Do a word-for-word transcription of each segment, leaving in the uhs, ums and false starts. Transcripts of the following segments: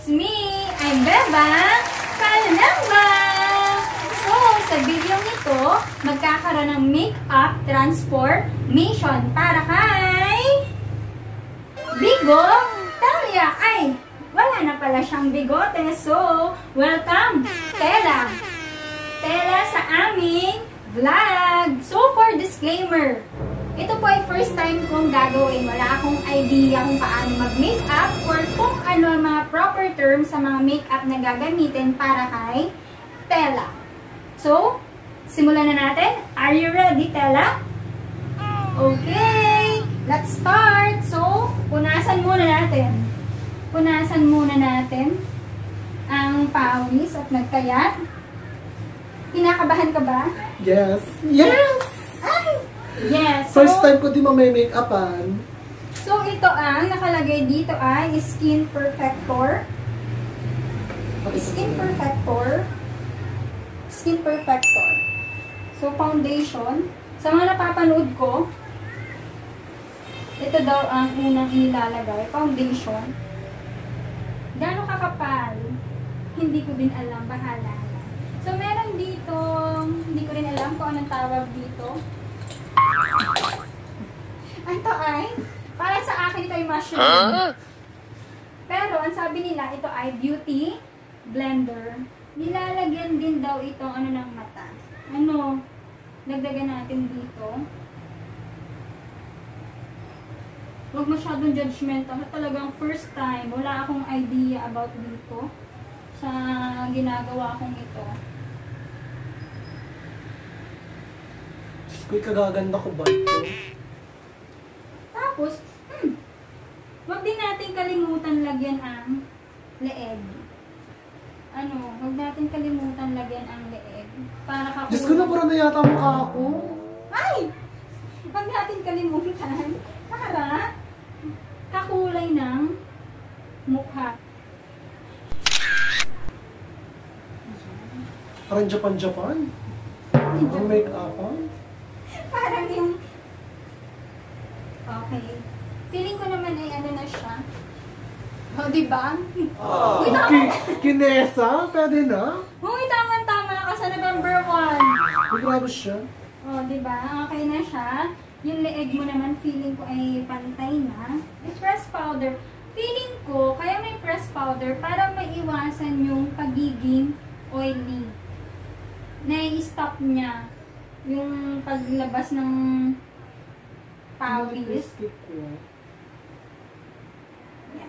It's me! I'm Beba Kalamba! So, sa video nito, magkakaroon ng makeup transformation para kay Bigo Talia. Ay, wala na pala siyang bigote. So, welcome, Tela! Tela sa aming vlog. So, for disclaimer, ito po ay first time kong gagawin. Wala akong idea kung paano mag-makeup or kung ano ang mga proper terms sa mga makeup na gagamitin para kay Tela. So, simulan na natin. Are you ready, Tela? Okay, let's start. So, punasan muna natin. Punasan muna natin ang pawis at nagkayat. Kinakabahan ka ba? Yes. Yes! Ay! Yes. First so, time ko di mamay-make-upan. So, ito ang nakalagay dito ay Skin Perfector. Skin Perfector. Skin Perfector. So, foundation. Sa mga napapanood ko, ito daw ang unang inilalagay. Foundation. Gano'ng kakapal? Hindi ko din alam. Bahala. So, meron dito, hindi ko rin alam kung anong tawag dito. Ito ay, para sa akin ito ay mushroom. Huh? Pero, ang sabi nila, ito ay beauty blender. Nilalagyan din daw ito, ano ng mata. Ano, dagdagan natin dito. Huwag masyadong judgmental. Talagang first time, wala akong idea about dito sa ginagawa kong ito. Kuy, kagaganda ko ba ito? Tapos, hmm, wag din natin kalimutan lagyan ang leeg. Ano, wag natin kalimutan lagyan ang leeg. Para kakulay. Diyos ko, nabura na yata mukha ako. Ay! Wag natin kalimutan para kakulay ng mukha. Parang Japan-Japan. Ang make-upan. Parang yung... Okay. Feeling ko naman ay ano na siya. O, oh, diba? Oh, Uy, tama! okay. Kinesa? Pwede na? Uy, tama-tama ka sa November first. Ay, grabe siya. O, oh, diba? Okay na siya. Yung leeg mo naman, feeling ko ay pantay na. May press powder. Feeling ko, kaya may press powder para maiwasan yung pagiging oily. Na-stop niya yung paglabas ng pawis. Yan.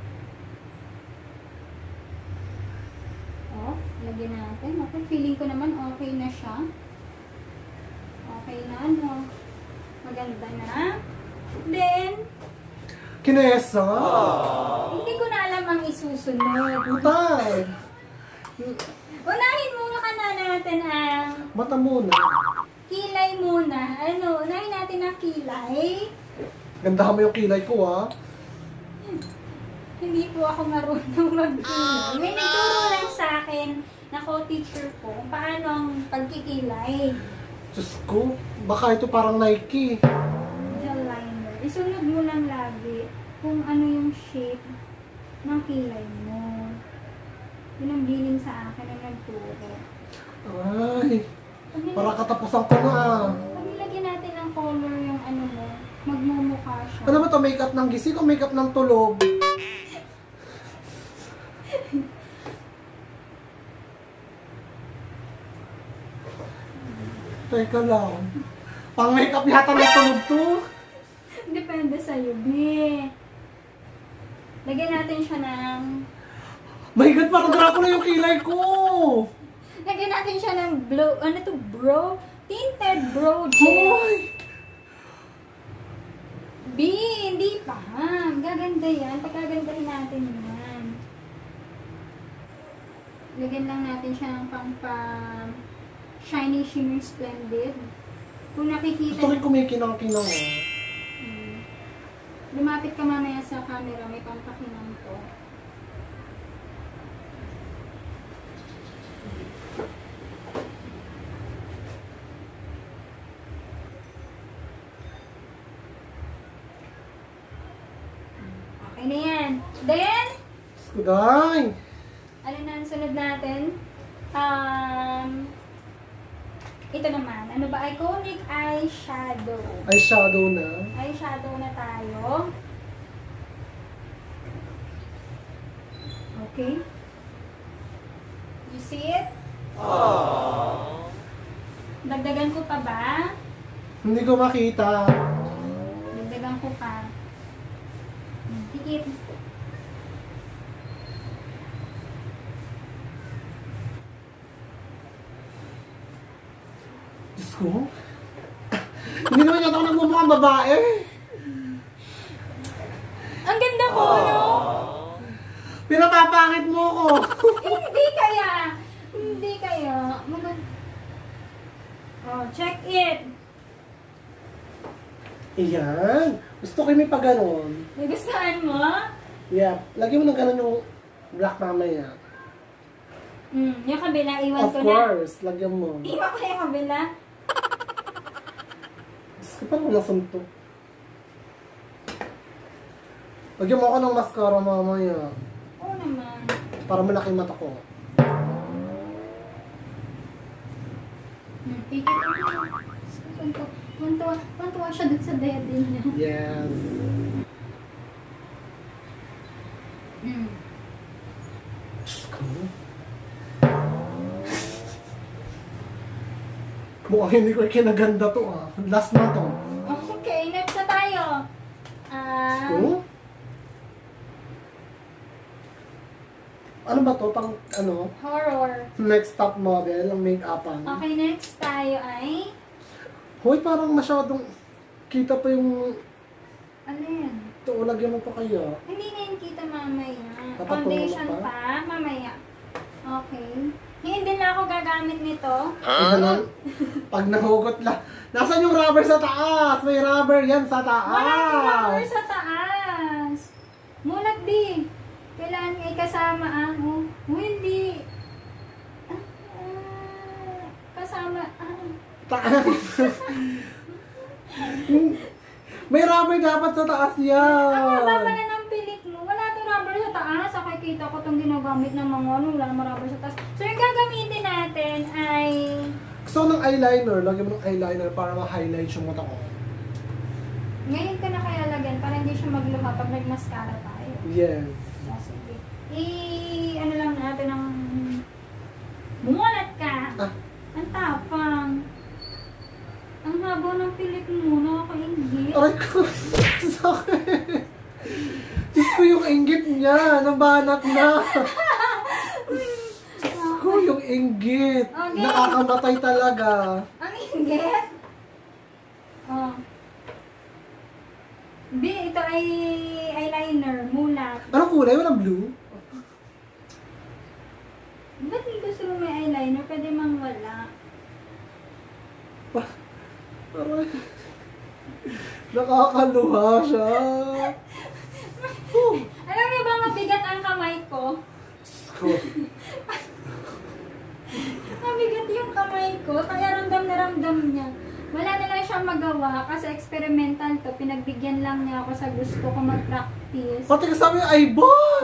Oh, lagyan natin. Okay, feeling ko naman okay na siya. Okay na, ano. Maganda na. Then, Kinesa? hindi ko na alam ang isusunod. Utay! Unahin muna ka na natin ang Mata muna. kilay muna. Ano, unahin natin ang kilay. Gandahan mo yung kilay ko, ha? Hindi po ako marunong magkilay. May nagturo lang sa akin na co-teacher ko kung paano ang pagkikilay. Diyos ko, baka ito parang Nike. Gel liner. Isunod mo lang lagi kung ano yung shape ng kilay mo. Yun ang bilin sa akin na nagturo. Ay, para katapusan ko na. Pag nilagyan natin ng color yung ano mo, magmumukha siya. Ano ba ito? Makeup ng gising o makeup ng tulog? Teka lang. Pang makeup yata ng tulog to. Depende sa'yo, B. Lagyan natin siya ng... My God, parang Dracula yung kilay ko. Lagyan natin siya ng blow... Ano to? Bro? Tinted brow gel. Hoy! B, hindi pa. Gaganda yan. Pagkagandahin natin yan. Lagyan lang natin siya ng pang pa... Shiny Shimmer Splendid. Kung nakikita... Gusto rin kumikinang-kinang eh. Hmm. Lumapit ka mamaya sa camera. May pampakinang to. Okay na yan. Then, Kuday! Ano na ang sunod natin? Um, ito naman. Ano ba? Iconic eyeshadow. Eyeshadow na. Eyeshadow na tayo. Okay. You see it? Aww. Dagdagan ko pa ba? Hindi ko makita. Dagdagan ko pa. Tikit. Diyos ko. Hindi naman yata ako nagmumukhang babae. Ang ganda ko, no? Pinapapangit mo ko. Hindi kaya. Hindi kaya. Mag- oh, check it. Ayan. Gusto ko yung may pag-ganon. Nagustuhan mo? Yeah. Lagyan mo ng ganon yung black mamaya. Hmm, yung kabila, iwan Of ko na. course. Lagyan mo. Iwan ko na yung kabila. Diyos ko, parang nasuntok. Lagyan mo ako ng mascara mamaya. Oo naman. Para malaki mata ko. Hmm, tikit. Tuntua, tuntua siya dun sa daddy niya. Yes. Hmm. Diyos ko. Mukhang hindi ko kinaganda to ah. Last na to. Okay, next na tayo. Ah, Diyos ko? Ano ba to? Pang ano? horror. Next top model, ang make-upan. Okay, next tayo ay... Hoy, parang masyadong kita pa yung... Alin? Ito, lagyan mo pa kaya. Hindi na yung kita mamaya. Tapat Foundation mo pa? Mamaya. Okay. Hindi na ako gagamit nito. Ito na, pag nahugot lang. Nasaan yung rubber sa taas? May rubber yan sa taas. Wala yung rubber sa taas. Mulat di. Kailangan ay kasama ah. Oh, oh hindi. Ah, ah, kasama ah. Ta- May rubber dapat sa taas yan. Ang haba pala ng pilik mo. Wala to rubber sa taas. Ako kita ko itong ginagamit ng mga ano. Wala namang rubber sa taas. So yung gagamitin natin ay... Gusto ko ng eyeliner. Lagyan mo ng eyeliner para ma-highlight yung mata ko. Ngayon ka na kaya lagyan para hindi siya magluha pag nag-mascara tayo. Yes. So, sige. I... ano lang natin ang... Bumulat ka. Ah. Ang tapang. Ang haba ng pilik mo. Nakakaingit. Aray ko. Sakit. Diyos ko yung inggit niya. Nabanat na. Diyos ko yung inggit. Okay. Nakakamatay talaga. Ang inggit? Oh. B, ito ay eyeliner, mulat. Anong kulay? Walang blue? Ba't hindi gusto mo may eyeliner? Pwede mang wala. Aray. Nakakaluha siya. Oh. Alam niyo ba mabigat ang kamay ko? Diyos ko. Mabigat yung kamay ko, kaya ramdam na ramdam niya. Wala na lang siyang magawa kasi experimental to. Pinagbigyan lang niya ako sa gusto ko mag-practice. Pati kasama yung eyeball!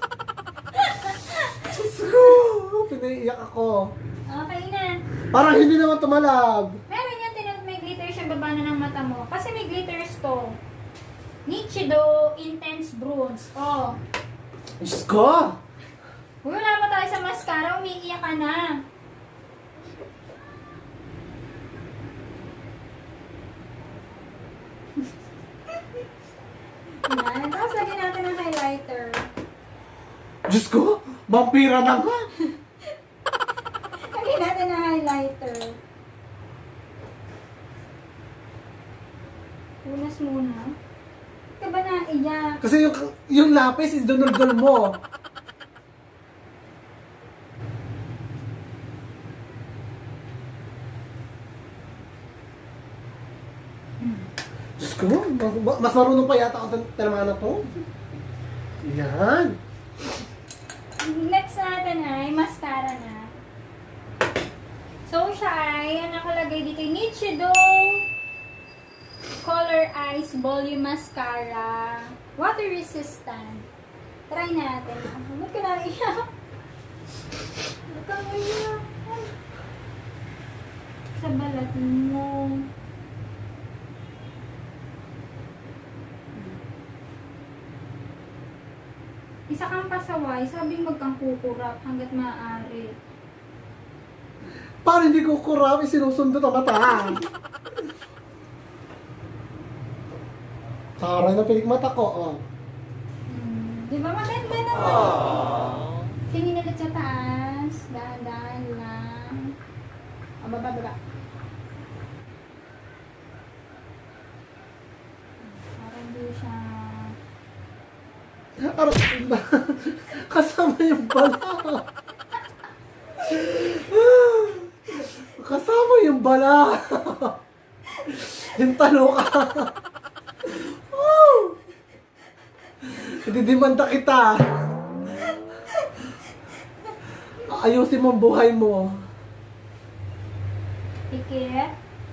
Diyos ko! Pinaiiyak ako. Okay na. Parang hindi naman tumalab. Meron yan, tinag may glitter siya baba na ng mata mo. Kasi may glitters to. Nichido Intense Bronze. Oh. Diyos ko! Uy, wala pa tayo sa mascara. Umiiyak ka na. Yan. Tapos lagyan natin ng highlighter. Diyos ko! Vampira na ka! Lagyan natin ng highlighter. Unas muna. Ba't ka ba naiyak? Kasi yung, yung lapis is dunol-dul mo. Diyos ko, mas- mas marunong pa yata ako sa tinamaan na to. Yan. Next natin ay mascara na. So, siya ay, ang nakalagay dito, Nichido Color Eyes Volume Mascara. Water resistant. Try natin. iyak. Huwag kang iyak. Sa balat mo. Isa kang pasaway, sabing wag kang kukurap hanggat maaari. Para hindi ko kurap, isinusundo na mata. Taray na pilik mata ko, oh. Hmm. Di ba maganda naman? Tingin ulit sa taas. Dahan-dahan lang. O, baba, baba. Parang di siya... Aray, kasama yung bala. Kasama yung bala. Yung talo ka. Didimanda kita. Ayusin mo ang buhay mo. Pikit.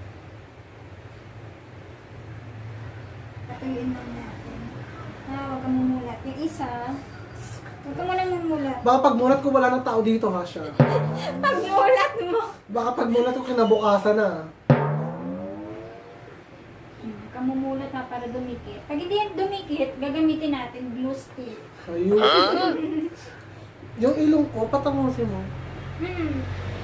Patuyuin lang natin. Ah, huwag kang mumulat. Yung isa, huwag ka muna mumulat. Baka pagmulat ko wala ng tao dito, ha siya. Pagmulat mo! Baka pagmulat ko kinabukasan na. Hmm, kamumulat na para dumikit. Pag hindi yan dumikit, gagamitin natin glue stick. Ayun. Yung ilong ko, patangusin mo. Hmm.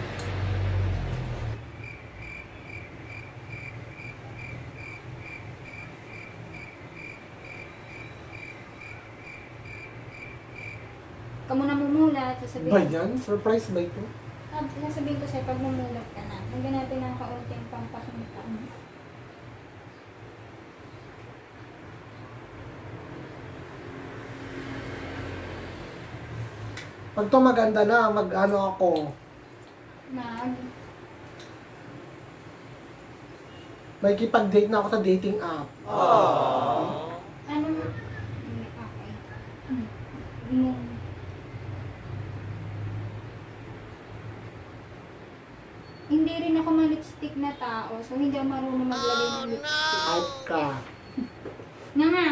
Kamu na mumulat, sasabihin. Ba yan? Surprise ba ito? Ah, sasabihin ko sa'yo, pag mumulat ka na, lagyan natin ng kaunting pampakintaan. Pag to maganda na, mag-ano ako. Mag. May kipag-date na ako sa dating app. Ano? Hindi, okay. Hmm. Hmm. Hindi rin ako ma-lipstick na tao, so hindi ako marunong maglagay ng lipstick. Out ka. Nga nga.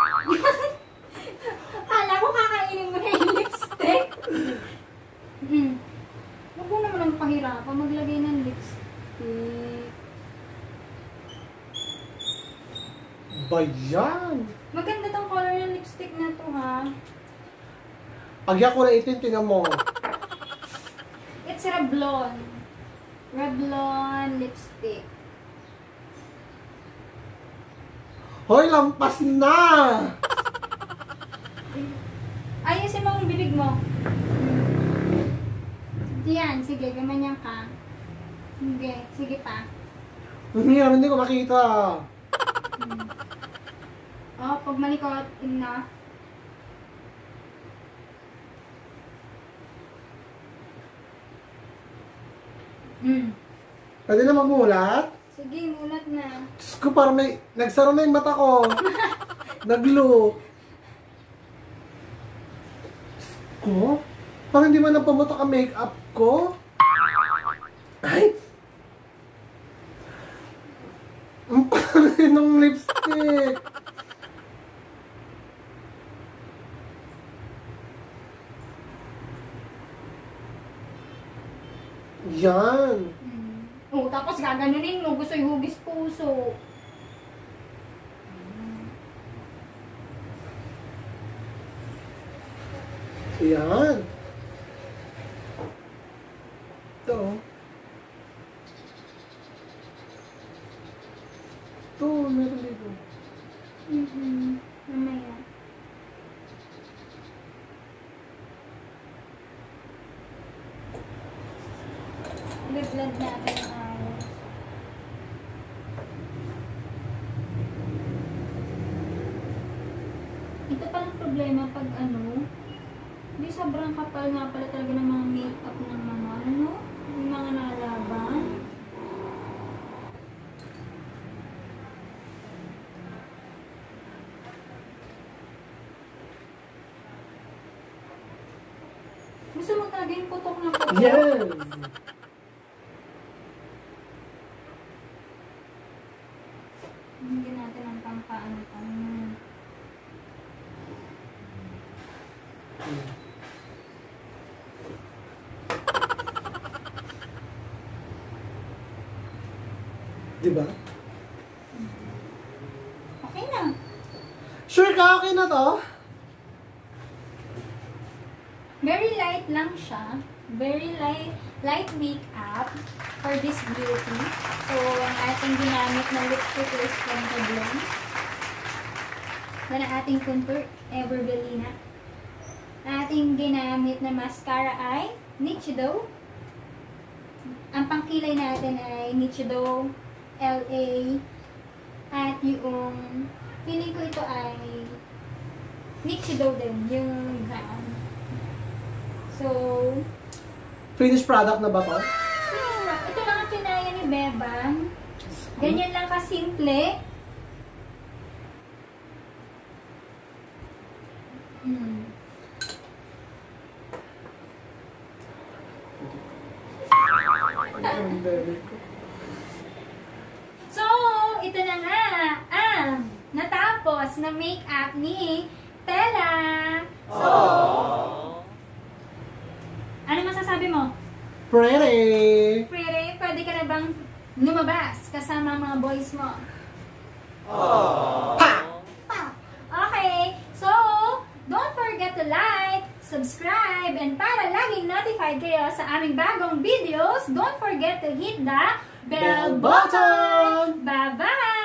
Kala ko kakainin mo na yung lipstick. Hmm. Huwag mo naman ang pahirapan maglagay ng lipstick. Ba yan? Maganda tong color ng lipstick na to, ha? Pag yan ko na itin, tingnan mo. It's Revlon. Revlon lipstick. Hoy, lampas na! Ayusin mo ang bibig mo. Diyan, sige, gamanyan ka. Sige, sige pa. Hindi, hindi ko makita. Hmm. Oh, pag malikot, na. Hmm. Pwede na magmulat? Sige, mulat na. Diyos ko, parang may... Nagsara na yung mata ko. Naglo. Diyos ko? Parang hindi man napamutok ang make-up ko. Ay! Ang pangin ng lipstick. Yan. Hmm. Oh, tapos gaganunin mo. Gusto yung hugis puso. Yan. Ito. Ito, meron dito. Mm-hmm. Mamaya. I-blend natin ang ayos. Ito palang problema pag ano, hindi sobrang kapal nga pala talaga ng mga makeup ng mga ano, yung mga nalaban. Gusto mo talaga yung putok na putok? Yes! Hindi natin ang pampaano pang Di ba? Okay na. Sure ka? Okay na to? Very light lang siya. Very light light makeup for this beauty. So, ang ating ginamit na lipstick is from Kablon. Then, ang ating contour, Everbelina. Ang ating ginamit na mascara ay Nichido. Ang pangkilay natin ay Nichido L A. At yung feeling ko ito ay Nichido din, yung brown. So, Finished product na ba to? ito lang ang kinaya ni Bebang. Ganyan lang kasimple. Hmm. So, ito na nga ang natapos na makeup ni Tella. So, ano masasabi mo? Pretty! Pretty, pwede ka na bang lumabas kasama mga boys mo? Pa! Okay, so don't forget to like, subscribe, and para laging notified kayo sa aming bagong videos, don't forget to hit the bell Bell button! button! Bye-bye!